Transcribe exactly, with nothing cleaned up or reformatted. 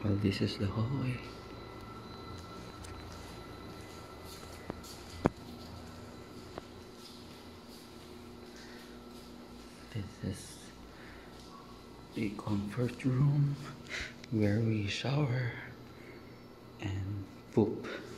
Well, this is the hallway. This is the comfort room where we shower and poop.